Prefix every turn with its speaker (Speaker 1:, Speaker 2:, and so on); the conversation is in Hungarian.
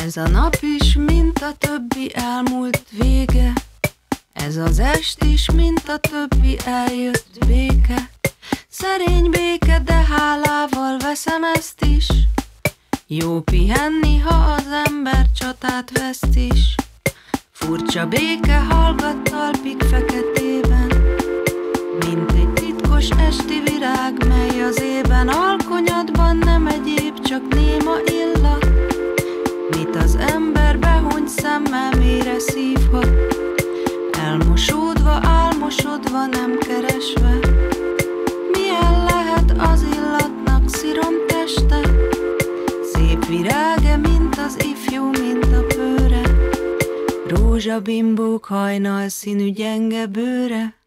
Speaker 1: Ez a nap is, mint a többi, elmúlt vége. Ez az est is, mint a többi, eljött béke. Szerény béke, de hálával veszem ezt is. Jó pihenni, ha az ember csatát veszt is. Furcsa béke hallgat talpig feketében, mint egy titkos esti virág, mely az ében alkonyatban nem egyéb, csak néma illat. Mit az ember behunyt szemmel mélyre szívhat, elmosódva, álmosodva, nem keresve. Milyen lehet az illatnak szirom teste, szép viráge, mint az ifjú, mint a pőre, rózsabimbók hajnal színű gyenge bőre.